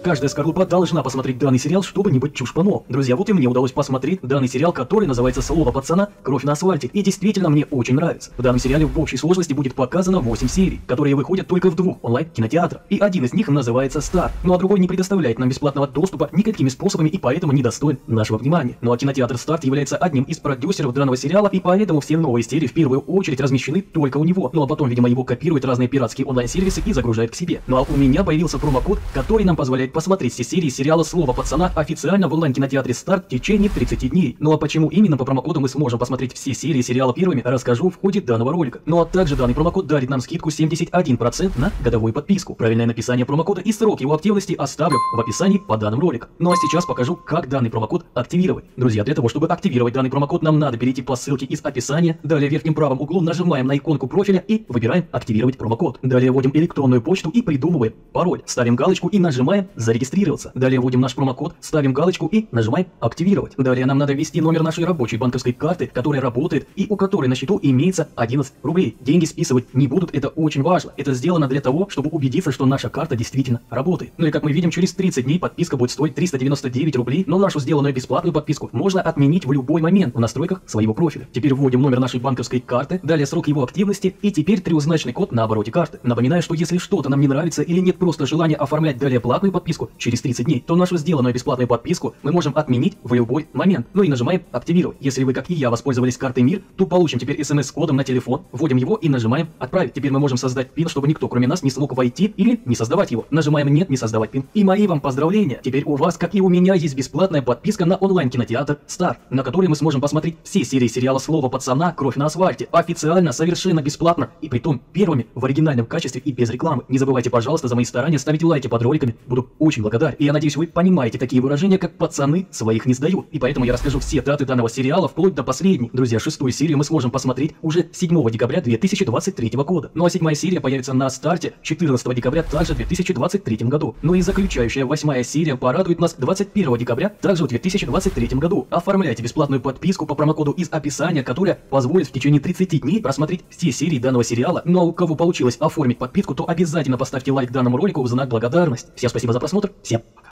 каждая скорлупа должна посмотреть данный сериал, чтобы не быть чушпаном. Друзья, вот и мне удалось посмотреть данный сериал, который называется «Слово пацана. Кровь на асфальте». И действительно мне очень нравится. В данном сериале в общей сложности будет показано 8 серий, которые выходят только в 2 онлайн-кинотеатрах. И один из них называется «Стар». Ну а другой не предоставляет нам бесплатного доступа никакими способами и поэтому не достоин нашего внимания. Ну а кинотеатр «Старт» является одним из продюсеров данного сериала, и поэтому все новые серии в первую очередь размещены только у него. Ну а потом, видимо, его копируют разные пиратские онлайн-сервисы и загружают к себе. Ну а у меня появился промокод, который нам позволяет посмотреть все серии сериала «Слово пацана» официально в онлайн-кинотеатре «Старт» в течение 30 дней. Ну а почему именно по промокоду мы сможем посмотреть все серии сериала первыми, расскажу в ходе данного ролика. Ну а также данный промокод дарит нам скидку 71% на годовую подписку. Правильное написание промокода и срок его активности оставлю в описании по данным роликам. Ну а сейчас покажу, как данный промокод активировать. Друзья, для того, чтобы активировать данный промокод, нам надо перейти по ссылке из описания. Далее в верхнем правом углу нажимаем на иконку профиля и выбираем «Активировать промокод». Далее вводим электронную почту и придумываем пароль. Ставим галочку и нажимаем «Зарегистрироваться». Далее вводим наш промокод, ставим галочку и нажимаем «Активировать». Далее нам надо ввести номер нашей рабочей банковской карты, которая работает и у которой на счету имеется 11 рублей. Деньги списывать не будут, это очень важно. Это сделано для того, чтобы убедиться, что наша карта действительно работает. Ну и как мы видим, через 30 дней подписка будет стоить 399 рублей, но нашу сделанную бесплатную подписку можно отменить в любой момент в настройках своего профиля. Теперь вводим номер нашей банковской карты, далее срок его активности и теперь трехзначный код на обороте карты. Напоминаю, что если что-то нам не нравится или нет просто желания оформлять далее платную подписку через 30 дней, то нашу сделанную бесплатную подписку мы можем отменить в любой момент. Ну и нажимаем «Активировать». Если вы, как и я, воспользовались картой МИР, то получим теперь смс-кодом на телефон, вводим его и нажимаем «Отправить». Теперь мы можем создать пин, чтобы никто кроме нас не смог войти или не создавать его. Нажимаем «Нет, не создавать пин». И мои вам поздравления! Теперь у вас, как и у меня, есть бесплатная подписка на онлайн-кинотеатр «Стар», на которой мы сможем посмотреть все серии сериала «Слово пацана. Кровь на асфальте» официально, совершенно бесплатно и притом первыми в оригинальном качестве и без рекламы. Не забывайте, пожалуйста, за мои старания ставить лайки под роликами, буду очень благодарен. И я надеюсь, вы понимаете такие выражения, как «пацаны своих не сдают». И поэтому я расскажу все даты данного сериала вплоть до последней. Друзья, 6-ю серию мы сможем посмотреть уже 7 декабря 2023 года. Ну а 7-я серия появится на старте 14 декабря также в 2023 году. Ну и заключающая 8-я серия порадует нас 21 декабря также в 2023 году. Оформляйте бесплатную подписку по промокоду из описания, которая позволит в течение 30 дней просмотреть все серии данного сериала. Ну а у кого получилось оформить подписку, то обязательно поставьте лайк данному ролику в знак благодарности. Всем спасибо за просмотр, всем пока.